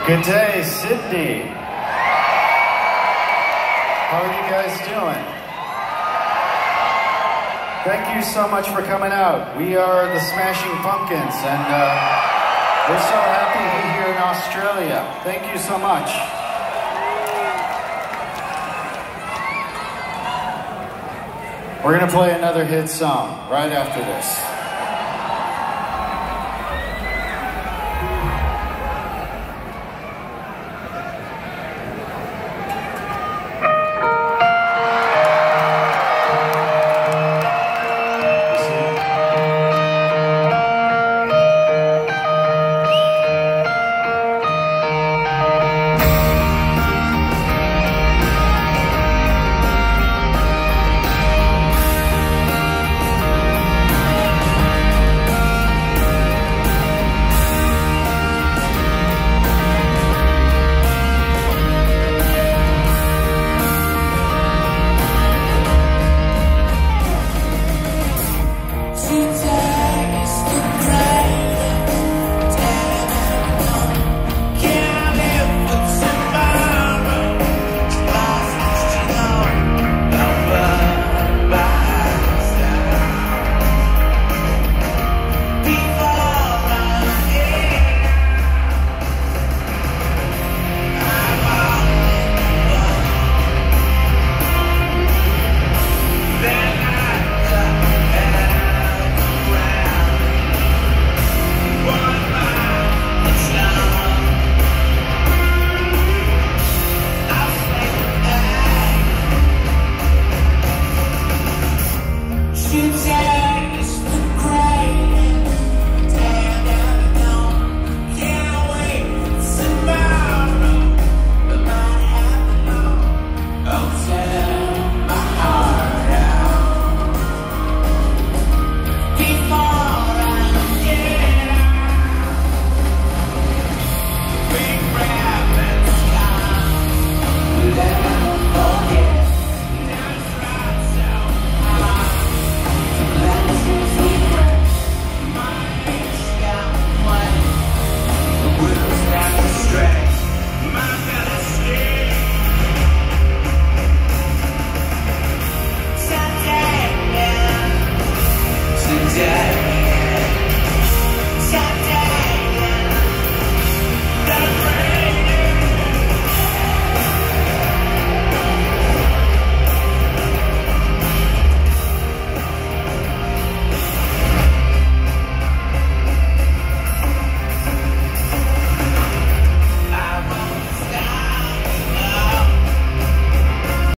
Good day, Sydney. How are you guys doing? Thank you so much for coming out. We are the Smashing Pumpkins, and we're so happy to be here in Australia. Thank you so much. We're going to play another hit song right after this.